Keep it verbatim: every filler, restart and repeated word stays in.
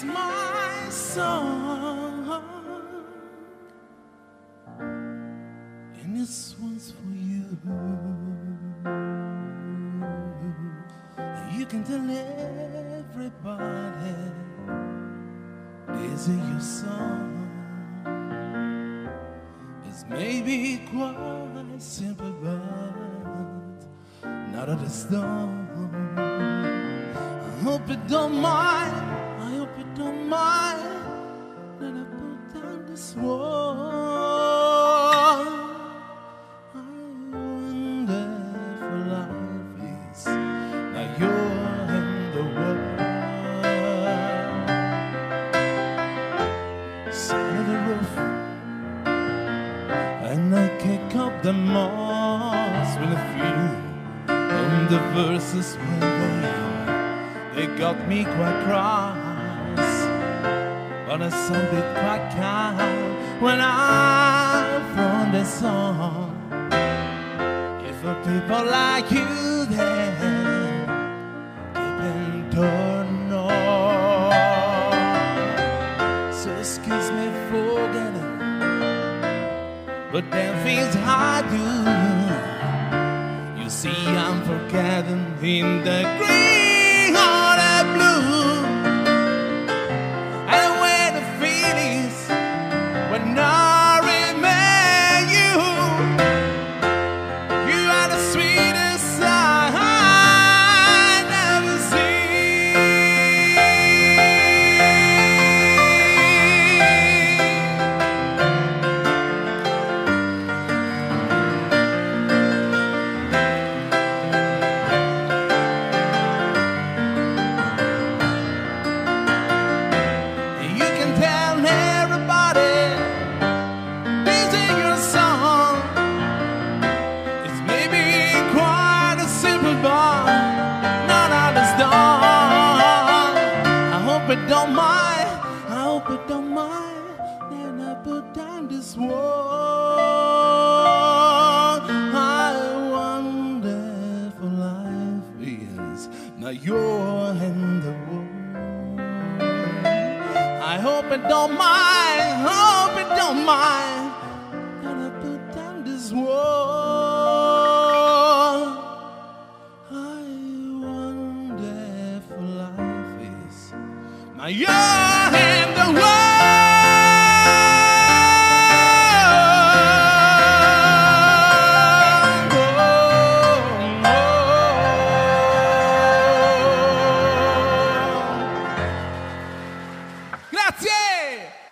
my song, and this one's for you. You can tell everybody this is your song. It's maybe quite simple, but not at the stone. I hope you don't mind, I hope you don't mind that I put down this wall. I wonder if life is now you're in the world. Side of the roof, and I kick up the moss with a few on the verses when they They got me quite cross, but I sounded quite kind when I found the song. If for people like you then keep in turn on. So excuse me for getting, but them things I do, you see I'm forgetting in the green blue, and where the feelings when I remember you, you are the sweetest I never don't mind, I hope it don't mind, then I put down this wall. I wonder if life is now you're in the world. I hope it don't mind, I hope it don't mind, then I put down this wall. I wonder if life is now you're in the world. Oh, oh, oh. Grazie!